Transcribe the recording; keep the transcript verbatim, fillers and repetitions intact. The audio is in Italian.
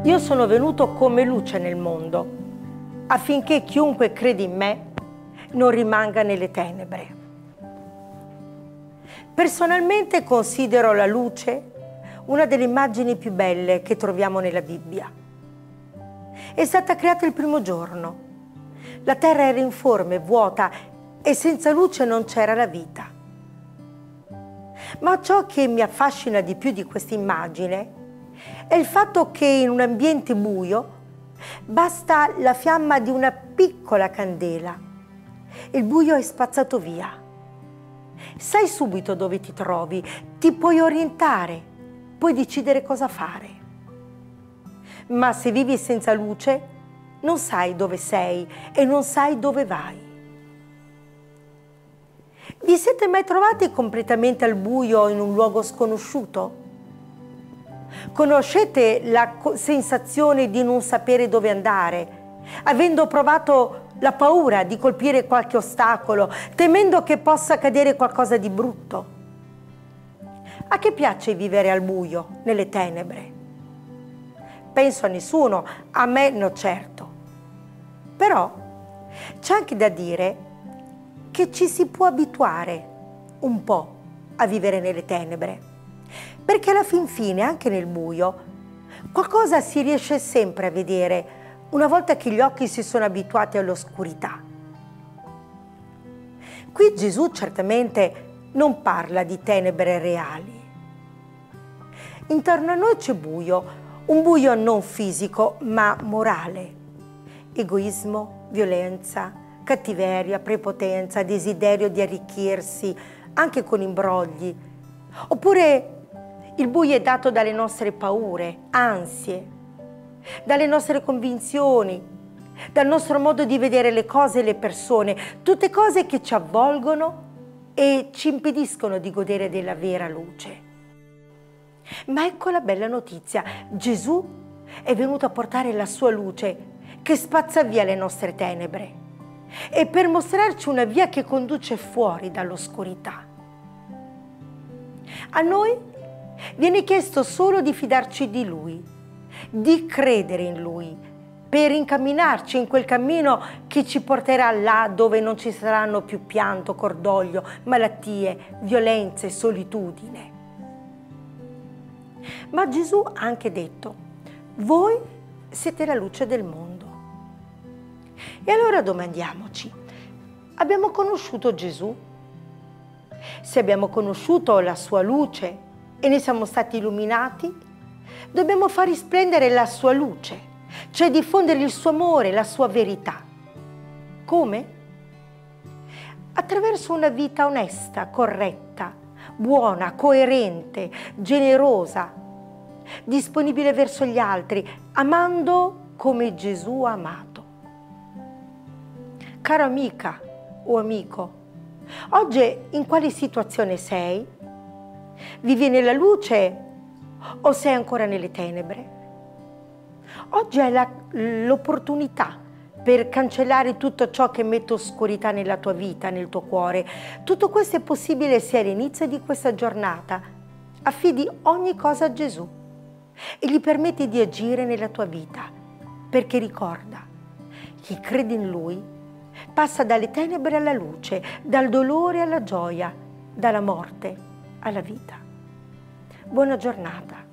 Io sono venuto come luce nel mondo, affinché chiunque crede in me non rimanga nelle tenebre. Personalmente considero la luce una delle immagini più belle che troviamo nella Bibbia. È stata creata il primo giorno. La terra era informe, vuota e senza luce non c'era la vita. Ma ciò che mi affascina di più di questa immagine è il fatto che in un ambiente buio basta la fiamma di una piccola candela. Il buio è spazzato via. Sai subito dove ti trovi, ti puoi orientare, puoi decidere cosa fare. Ma se vivi senza luce, non sai dove sei e non sai dove vai. Vi siete mai trovati completamente al buio in un luogo sconosciuto? Conoscete la sensazione di non sapere dove andare, avendo provato la paura di colpire qualche ostacolo, temendo che possa accadere qualcosa di brutto? A chi piace vivere al buio, nelle tenebre? Penso a nessuno, a me no certo. Però c'è anche da dire che ci si può abituare un po' a vivere nelle tenebre, perché alla fin fine, anche nel buio, qualcosa si riesce sempre a vedere una volta che gli occhi si sono abituati all'oscurità. Qui Gesù certamente non parla di tenebre reali. Intorno a noi c'è buio, un buio non fisico ma morale. Egoismo, violenza, cattiveria, prepotenza, desiderio di arricchirsi, anche con imbrogli. Oppure il buio è dato dalle nostre paure, ansie, dalle nostre convinzioni, dal nostro modo di vedere le cose e le persone, tutte cose che ci avvolgono e ci impediscono di godere della vera luce. Ma ecco la bella notizia: Gesù è venuto a portare la sua luce che spazza via le nostre tenebre e per mostrarci una via che conduce fuori dall'oscurità. A noi viene chiesto solo di fidarci di Lui, di credere in Lui, per incamminarci in quel cammino che ci porterà là dove non ci saranno più pianto, cordoglio, malattie, violenze, solitudine. Ma Gesù ha anche detto: voi siete la luce del mondo. E allora domandiamoci: abbiamo conosciuto Gesù? Se abbiamo conosciuto la sua luce e ne siamo stati illuminati, dobbiamo far risplendere la sua luce, cioè diffondere il suo amore, la sua verità. Come? Attraverso una vita onesta, corretta, buona, coerente, generosa, disponibile verso gli altri, amando come Gesù ha amato. Cara amica o amico, oggi in quale situazione sei? Vivi nella luce o sei ancora nelle tenebre? Oggi hai l'opportunità per cancellare tutto ciò che mette oscurità nella tua vita, nel tuo cuore. Tutto questo è possibile se all'inizio di questa giornata affidi ogni cosa a Gesù e gli permetti di agire nella tua vita, perché ricorda, chi crede in Lui passa dalle tenebre alla luce, dal dolore alla gioia, dalla morte alla vita. Buona giornata.